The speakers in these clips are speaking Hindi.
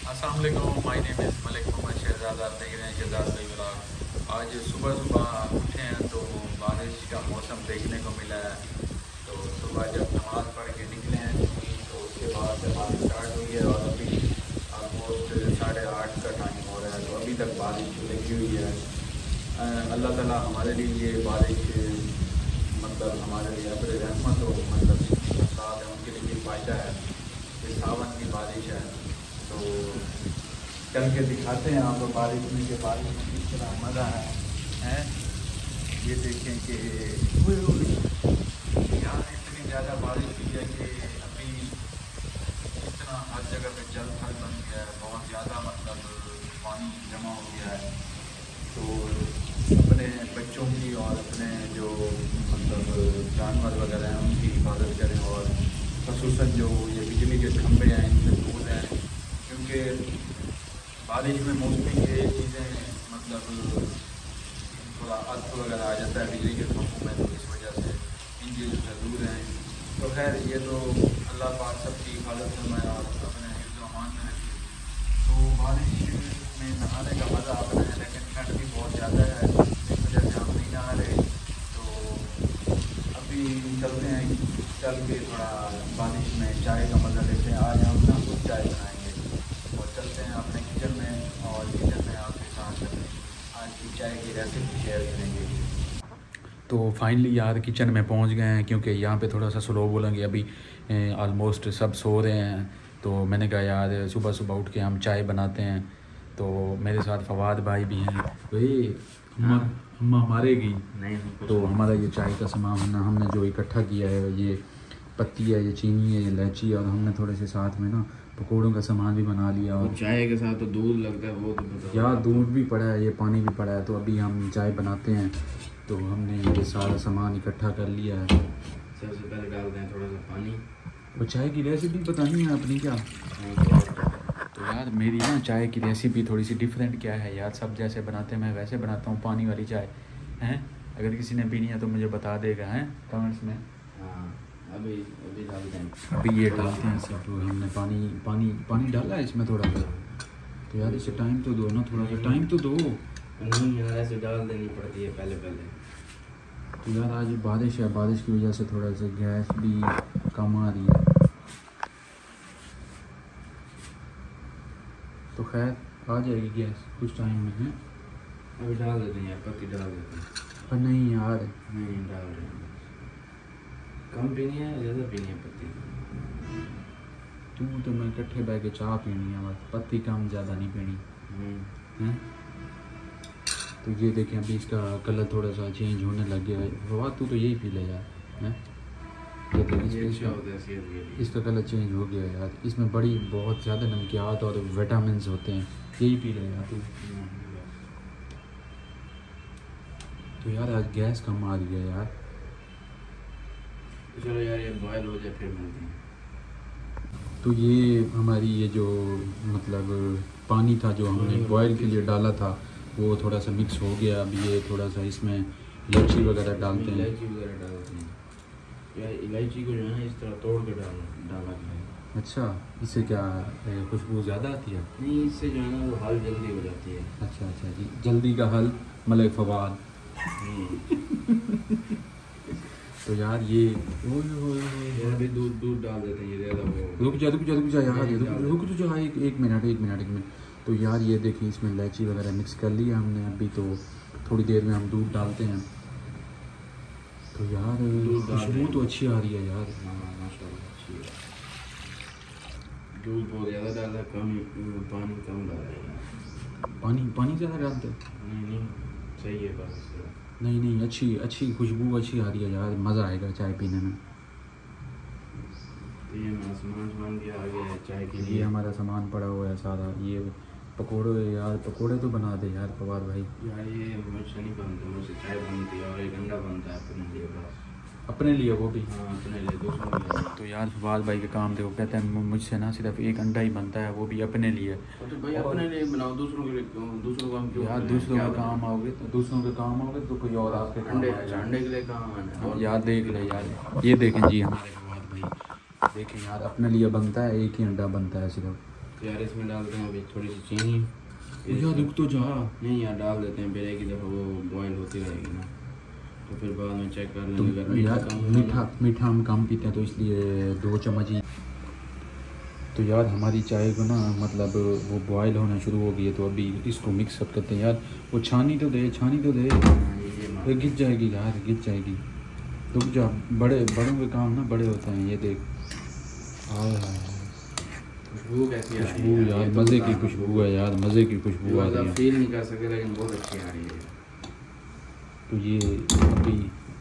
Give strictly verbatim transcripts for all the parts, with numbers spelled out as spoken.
अस्सलाम वालेकुम, my name is Malik Mohammad Shahzad. आप देख रहे हैं शहजाद भाई व्लॉग। आज सुबह सुबह उठे हैं तो बारिश का मौसम देखने को मिला है। तो सुबह जब नमाज़ पढ़ के निकले हैं तो उसके बाद से बारिश स्टार्ट हुई है और अभी ऑलमोस्ट साढ़े आठ का टाइम हो रहा है तो अभी तक बारिश लगी हुई है। अल्लाह ताला हमारे लिए ये बारिश मतलब हमारे लिए अपने रहमत हो, मतलब साथ है उनके लिए फ़ायदा है। ये सावन की बारिश है तो चल के दिखाते हैं आपको बारिश में कि बारिश में किस तरह मज़ा है, हैं। ये देखें कि यहाँ इतनी ज़्यादा बारिश हुई है कि अभी इतना हर जगह पे जल थल बन गया है, बहुत ज़्यादा मतलब पानी जमा हो गया है। तो अपने बच्चों की और अपने जो मतलब जानवर वगैरह हैं उनकी हिफाजत करें और ख़ुसूसन जो ये बिजली के खंभे हैं इनसे दूर रहें, क्योंकि बारिश में मौसमी ये चीज़ें मतलब थोड़ा अर्थ वगैरह आ जाता है बिजली के खंभों में, तो इस वजह से इन चीज़ों से दूर हैं। तो खैर ये तो अल्लाह पाक सबकी हिफाजत फरमाए और अपने हिफ्ज़ व अमान में रखे। तो बारिश में नहाने का मज़ा अपना है, लेकिन ठंड भी बहुत ज़्यादा है, इस वजह से हम नहीं नहा रहे। तो अभी चलते हैं, चल के थोड़ा बारिश में चाय का मज़ा लेते हैं। आज हम ना खुद चाय बनाएंगे और चलते हैं अपने किचन में और किचन में आपके साथ आज की चाय की रेसिपी शेयर करेंगे। तो फाइनली यार किचन में पहुंच गए हैं, क्योंकि यहाँ पे थोड़ा सा स्लो बोलेंगे, अभी ऑलमोस्ट सब सो रहे हैं। तो मैंने कहा यार सुबह सुबह उठ के हम चाय बनाते हैं। तो मेरे साथ फवाद भाई भी हैं। भाई हम हमारेगी नहीं, तो हमारा ये चाय का सामान ना हमने जो इकट्ठा किया है, ये पत्ती है, ये चीनी है, ये इलायची, और हमने थोड़े से साथ में ना पकौड़ों का सामान भी बना लिया। और चाय के साथ तो दूध लगता है, वो तो यार दूध भी पड़ा है, ये पानी भी पड़ा है। तो अभी हम चाय बनाते हैं, तो हमने ये सारा सामान इकट्ठा कर लिया है। सबसे पहले डालते हैं थोड़ा सा पानी। वो चाय की रेसिपी बतानी है अपनी क्या? तो यार मेरी ना चाय की रेसिपी थोड़ी सी डिफरेंट क्या है यार, सब जैसे बनाते हैं मैं वैसे बनाता हूँ, पानी वाली चाय हैं। अगर किसी ने पीनी है तो मुझे बता देगा हैं कमेंट्स में। हाँ अभी अभी डालते हैं, अभी ये डालते हैं सब। हमने पानी पानी पानी डाला है इसमें थोड़ा सा। तो यार इसे टाइम तो दो ना, थोड़ा सा टाइम तो दो। नहीं यार ऐसे डाल देनी पड़ती है पहले पहले। तो यार आज बारिश है, बारिश की वजह से थोड़ा सा गैस भी कम आ रही है। तो खैर आ जाएगी गैस कुछ टाइम में है। अभी डाल देते हैं यार, पत्ती डाल देते हैं। पर नहीं यार, नहीं डाल रहे हैं। कम पीनी है ज़्यादा पीनी है पत्ती? तू तो मैं इकट्ठे बैठ के चाह पीनी है बस, पत्ती कम ज़्यादा नहीं पीनी है। तो ये देखें अभी इसका कलर थोड़ा सा चेंज होने लग गया है। वाह तू तो यही पी ले यार हैं। ये देखिए इसका, इसका कलर चेंज हो गया यार। इसमें बड़ी बहुत ज़्यादा नमकियात और विटामिन होते हैं, यही पी ले यार तू। तो यार आज गैस कम आ रही है यार। चलो यार ये बॉयल हो जाए फिर मिलते हैं। तो ये हमारी ये जो मतलब पानी था जो हमने बॉयल के लिए डाला था वो थोड़ा सा मिक्स हो गया। अब ये थोड़ा सा इसमें इलायची वगैरह डालते हैं। इलायची वगैरह डालते हैं यार, इलायची को जो है इस तरह तोड़ के डालना डाला जाए। अच्छा, इससे क्या खुशबू ज़्यादा आती है? नहीं, इससे जो है ना वो हल जल्दी हो जाती है। अच्छा अच्छा जी, जल्दी का हल मलिक फवाद। तो यार ये यार अभी दूध दूध डाल देते हैं, ये ज़्यादा वो। रुक जा रुक जा रुक जा यार, रुक रुक जा एक एक मिनट एक मिनट एक मिनट। तो यार ये देखिए इसमें इलायची वगैरह मिक्स कर लिया हमने अभी। तो थोड़ी देर में हम दूध डालते हैं। तो यार खुशबू तो अच्छी आ रही है यार। हाँ माशाल्लाह अच्छी है। दूध बहुत ज़्यादा डाला, कम पानी कम डाला है। पानी पानी ज़्यादा डालते हैं? नहीं नहीं सही है बस। नहीं नहीं अच्छी अच्छी खुशबू अच्छी आ रही है यार, मज़ा आएगा चाय पीने में। तो ये हमारा सामान सामान भी आ गया है चाय के लिए। ये हमारा सामान पड़ा हुआ है सारा। ये पकोड़े यार, पकोड़े तो बना दे यार फवाद भाई। यार ये मुझसे नहीं बनते, मुझसे चाय बनती है और एक अंडा बनता है अपने लिए बस। अपने लिए वो भी? हाँ अपने लिए, दूसरों के लिए। तो यार फवाद भाई का काम देखो, कहते हैं मुझसे ना सिर्फ एक अंडा ही बनता है, वो भी अपने लिए। तो भाई अपने लिए बनाओ, दूसरों के लिए क्यों? दूसरों को हम क्यों यार दूसरों के काम आओगे तो दूसरों के काम आओगे तो कोई और आपके अंडे अंडे के लिए काम है यार। देख ले यार, ये देखें जी हमारे फवाद भाई, देखें यार अपने लिए बनता है, एक ही अंडा बनता है सिर्फ। यार इसमें डालते हैं अभी थोड़ी सी चीनी। यार रुक तो जा। नहीं यार डाल देते हैं, फिर एक ही दफ़ा वो बॉयल होती रहेगी ना, तो फिर बाद में चेक कर तो लेंगे। अगर मीठा यार कम मीठा मीठा हम कम पीते हैं तो इसलिए दो चम्मच ही। तो यार हमारी चाय को ना मतलब वो बॉयल होना शुरू हो गई है, तो अभी इसको मिक्स अप करते हैं। यार वो छानी तो दे, छानी तो दे, ये गिर जाएगी यार, गिर जाएगी। रुक जा, बड़े बड़ों के काम ना बड़े होते हैं। ये देख, हाय हाय, खुशबू कैसी आ रही खुशबू है यार, ये तो मज़े बता की दो। खुशबू है यार, मज़े की खुशबू आ आप रही है। फील नहीं कर सकते लेकिन बहुत अच्छी आ रही है। तो ये अभी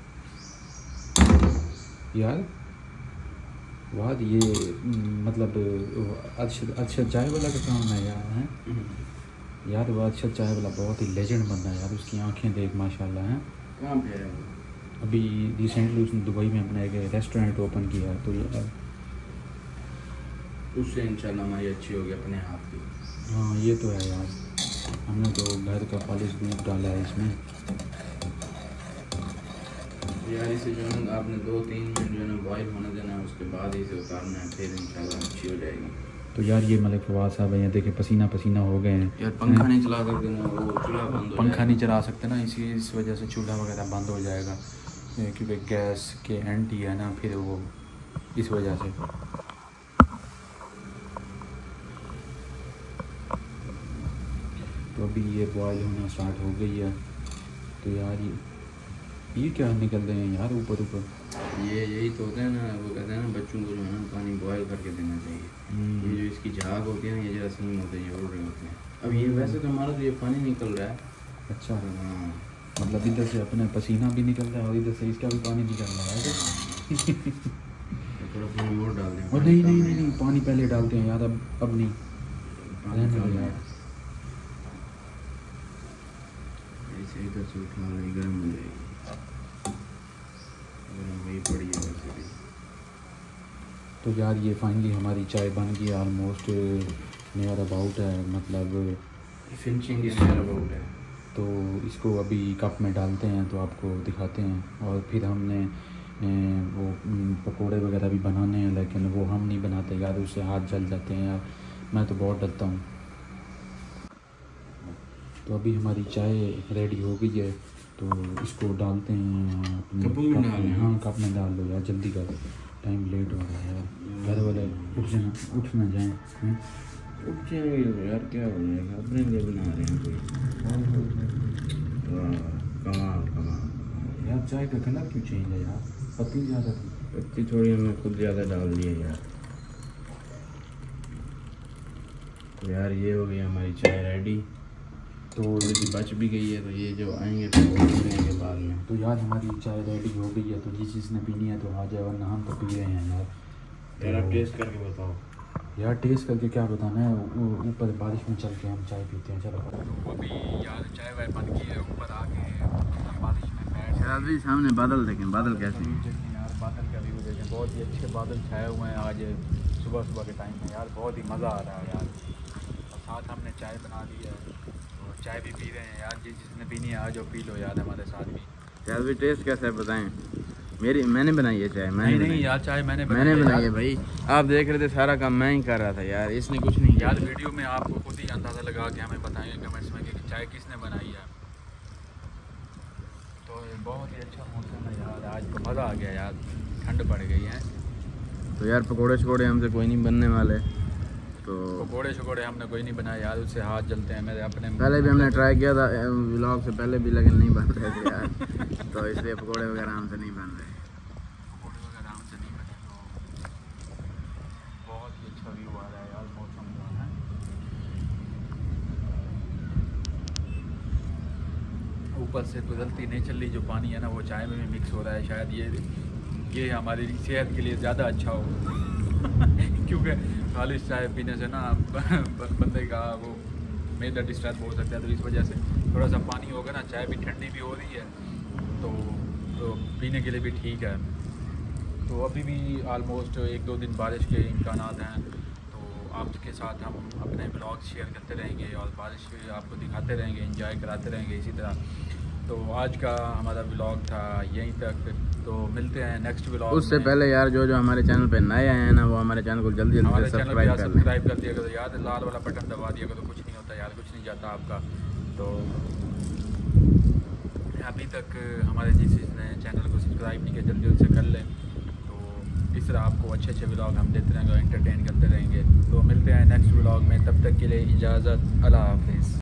यार वाद ये मतलब अच्छा अच्छा चाय वाला का काम है यार, हैं यार। वो अच्छा चाय वाला बहुत ही लेजेंड बंदा है यार, उसकी आंखें देख माशाल्लाह हैं। कहाँ पे है वो? अभी रिसेंटली उसने दुबई में अपना एक रेस्टोरेंट ओपन किया है, तो यार उससे इंशाल्लाह हमारी अच्छी होगी अपने हाथ की। हाँ ये तो है यार, हमने तो घर का पॉलिश दूध डाला है इसमें। यार इसे जो है ना आपने दो तीन मिनट जो है ना बॉयल होने देना है, उसके बाद इसे उतारना है, फिर इंशाल्लाह अच्छी हो जाएगी। तो यार ये मलिक फवाद साहब हैं, ये देखे पसीना पसीना हो गए हैं। यार पंखा नहीं चला सकते ना, वो चूल्हा बंद हो पंखा नहीं चला सकते ना, इसी इस वजह से चूल्हा वगैरह बंद हो जाएगा, क्योंकि गैस के एंटी है ना, फिर वो इस वजह से। तो अभी ये बॉयल होना स्टार्ट हो गई है। तो यार ये ये क्या निकल रहे हैं यार ऊपर ऊपर। ये यही तो होता है ना, वो कहते हैं ना बच्चों को जो है ना पानी बॉयल करके देना चाहिए। ये जो इसकी झाग होती है ना, ये जरासीम होते हैं, ये उड़ रहे होते हैं। अब ये वैसे तो हमारा तो ये पानी निकल रहा है। अच्छा, हाँ मतलब इधर से अपने पसीना भी निकल रहा है और इधर से इसका भी पानी निकल रहा है। थोड़ा पानी और डाल दें। और नहीं नहीं नहीं नहीं पानी पहले डालते हैं यार, अब अब नहीं रहने दो यार। ऐसे इधर से उठा ले, गर्म हो जाएगी। वही पड़ी है वैसे भी। तो यार ये फाइनली हमारी चाय बन गई ऑलमोस्ट नियर अबाउट है, मतलब फिनिशिंग नियर अबाउट है। तो इसको अभी कप में डालते हैं तो आपको दिखाते हैं। और फिर हमने ए, वो पकोड़े वगैरह भी बनाने हैं, लेकिन वो हम नहीं बनाते यार, उससे हाथ जल जाते हैं यार, मैं तो बहुत डरता हूँ। तो अभी हमारी चाय रेडी हो गई है, तो इसको डालते हैं अपने कप में कप डाल में। लें। हाँ कप में डाल लो यार, जल्दी कर, टाइम लेट हो रहा है यार, घर वाले उठ जाए उठ ना जाएँ। उठ जाएंगे यार, क्या हो जाएगा, अपने लिए बना रहे हैं कोई। वाह कमाल कमाल यार चाय का कलर क्यों चेंज है यार, पत्ती ज़्यादा थी। पत्ती थोड़ी हमने खुद ज़्यादा डाल दी है यार। तो यार ये हो गई हमारी चाय रेडी। तो यदि बच भी गई है तो ये जो आएंगे तो वो पीने के बाद में। तो यार हमारी चाय रेडी हो गई है, तो जिस जिसने पीनी है तो आ जाए, वरना हम तो पी रहे हैं यार। यार आप टेस्ट करके बताओ। यार टेस्ट करके क्या बताना है, ऊ- ऊपर बारिश में चल के हम चाय पीते हैं। चलो तो अभी यार चाय वाय बन गई है, ऊपर आके बारिश में बैठ यार अभी सामने बादल देखें, बादल कैसे हैं। देखें यार, बादल का व्यू देखें, बहुत ही अच्छे बादल छाए हुए हैं आज सुबह सुबह के टाइम में यार, बहुत ही मज़ा आ रहा है यार। और साथ हमने चाय बना ली है, और चाय भी पी रहे हैं यार, जिस जिसने पीनी है आज पी लो यार हमारे साथ भी। यार अभी टेस्ट कैसा है बताएं। मेरी मैंने बनाई है चाय, मैंने नहीं नहीं बनाई। यार चाय मैंने मैंने बनाई है यार। भाई, आप देख रहे थे सारा काम मैं ही कर रहा था यार, इसने कुछ नहीं किया। यार वीडियो में आपको खुद ही अंदाज़ा लगा के हमें बताएंगे कमेंट्स में कि चाय किसने बनाई है। तो ये बहुत ही अच्छा मौसम है यार, आज तो मज़ा आ गया यार, ठंड पड़ गई है। तो यार पकोड़े शकोड़े हमसे कोई नहीं बनने वाले, तो पकोड़े शकोड़े हमने कोई नहीं बनाए यार, उससे हाथ जलते हैं मेरे अपने। पहले भी हमने ट्राई किया था व्लॉग से पहले भी, लेकिन नहीं बन रहे थे यार। तो इसलिए पकोड़े वगैरह हमसे नहीं बन रहे। पकोड़े वगैरह हमसे नहीं बने, तो बहुत ही अच्छा व्यू आ रहा है यार मौसम का है। ऊपर से कुदरती नेचुरली जो पानी है ना, वो चाय में भी मिक्स हो रहा है, शायद ये ये हमारी सेहत के लिए ज़्यादा अच्छा हो। क्योंकि खालिश चाय पीने से ना बंदे का वो मेदा डिस्टर्ब हो सकता है, तो इस वजह से थोड़ा सा पानी होगा ना, चाय भी ठंडी भी हो रही है, तो, तो पीने के लिए भी ठीक है। तो अभी भी आलमोस्ट एक दो दिन बारिश के इम्कानात हैं, तो आपके साथ हम अपने ब्लॉग शेयर करते रहेंगे और बारिश आपको दिखाते रहेंगे, एंजॉय कराते रहेंगे इसी तरह। तो आज का हमारा व्लॉग था यहीं तक, तो मिलते हैं नेक्स्ट व्लॉग। उससे पहले यार जो जो हमारे चैनल पे नए आए हैं ना, वो हमारे चैनल को जल्दी जल्दी हमारे चैनल सब्सक्राइब पे कर लें। सब्सक्राइब कर दिया करो यार, लाल वाला बटन दबा दिया करो, कुछ नहीं होता यार, कुछ नहीं जाता आपका। तो अभी तक हमारे जिस ने चैनल को सब्सक्राइब नहीं किया, जल्दी जल्दी से कर लें। तो इस तरह आपको अच्छे अच्छे व्लॉग हम देते रहेंगे और एंटरटेन करते रहेंगे। तो मिलते हैं नेक्स्ट व्लॉग में, तब तक के लिए इजाज़त, अल्लाह हाफिज़।